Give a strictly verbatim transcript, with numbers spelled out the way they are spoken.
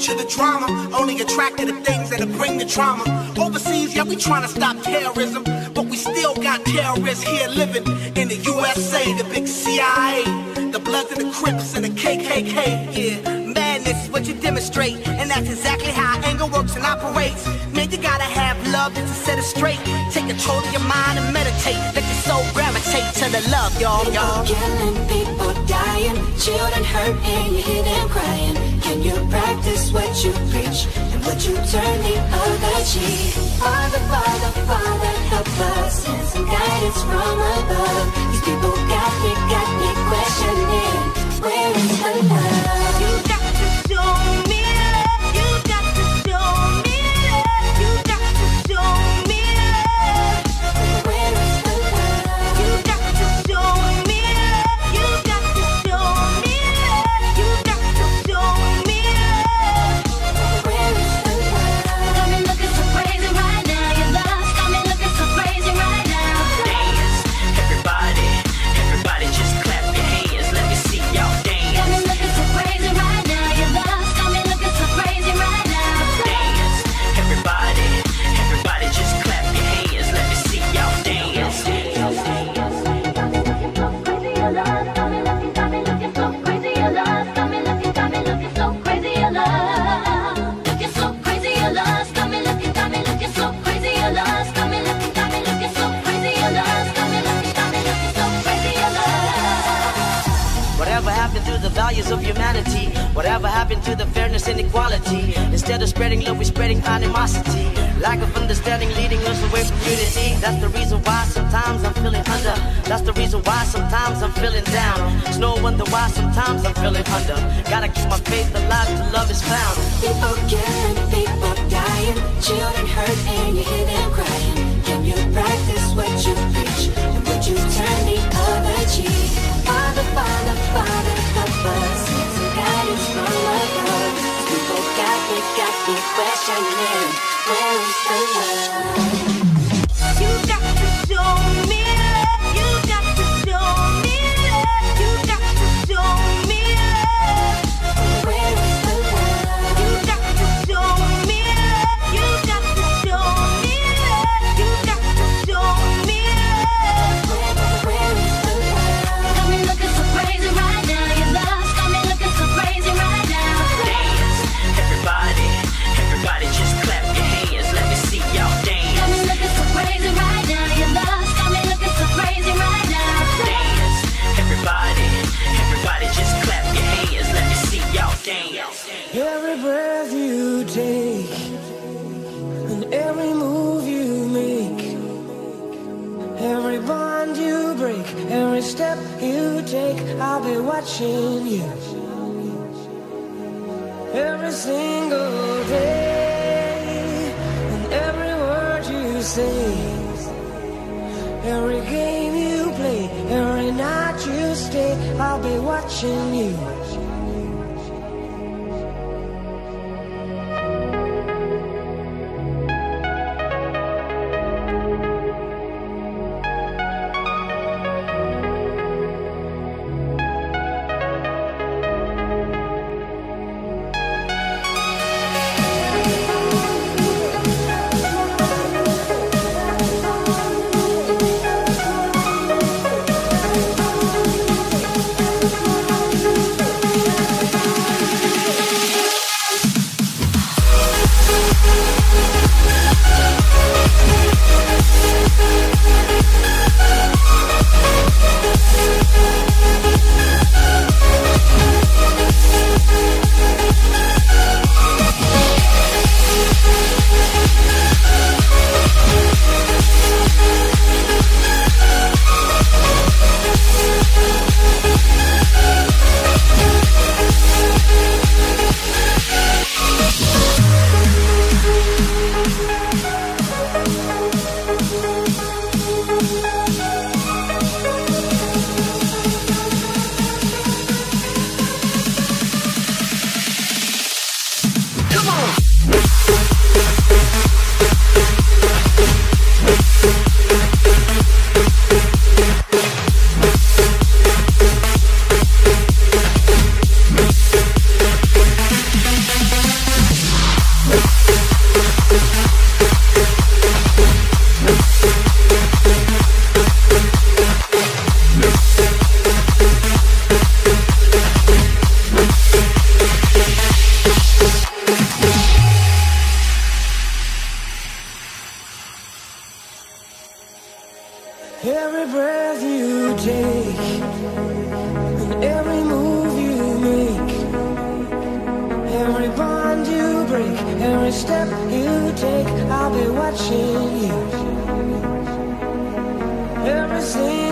to the drama, only attracted to things that'll bring the trauma. Overseas, yeah, we trying to stop terrorism, but we still got terrorists here living in the U S A, the big C I A, the Bloods and the Crips and the K K K. Yeah, madness is what you demonstrate, and that's exactly how anger works and operates. Man, you gotta have love to set it straight. Take control of your mind and meditate. Let your soul gravitate to the love, y'all. People killing, people dying, children hurt and you hear them crying. Can you practice what you preach and would you turn the other cheek? Father, Father, Father, help us, send some guidance from above. These people got me, got me questioning, where is the love? You got to show me love. You got to show me love. You got to show me love. Where is the love? You got to show me love. You got to show me love. You got to show me love. Where is the love? Got me looking so crazy right now. Your love's got me looking so crazy right now. Dance, everybody, everybody just clap your hands. Let me see y'all dance. Got me looking so crazy right now. Your love's got me looking so crazy right now. Dance, everybody, everybody just clap your hands. Let me see y'all dance. Got me looking, got me looking so crazy. Your love's got me looking, got me looking so crazy. Your love, looking so crazy. Your love's got me looking, got me looking so crazy. Your love's got me looking, got me looking so crazy. Your love's got me looking, got me looking so crazy. Your love. Whatever happened to the values of humanity? Whatever happened to the fairness and equality? Instead of spreading love, we're spreading animosity. Lack of understanding leading us away from unity. That's the reason why sometimes I'm feeling under. That's the reason why sometimes I'm feeling down. It's no wonder why sometimes I'm feeling under. Gotta keep my faith alive till love is found. People killing, people dying, children hurt and you hear them crying. Can you practice what you preach and would you turn the other cheek? Father, Father, Father, help us, send some guidance from above. People got me, got me questioning, where is the love? You got to show me love. You got to show me love. You got to show me love. Where is the love? You got to show me love. You got to show me love. You got to show me love. Where, where is the love? Got me looking so crazy right now. Your love's got me looking so crazy right now. Dance, everybody, everybody just clap your hands. Let me see y'all dance. Got me looking so crazy right now. Your love's got me looking so crazy right now. Dance, everybody, everybody just clap your hands. Let me see y'all dance. Every breath you take and every move you make, every bond you break, every step you take, I'll be watching you every single day. And every word you say, every game you play, every night you stay, I'll be watching you. every step you take, I'll be watching you. Everything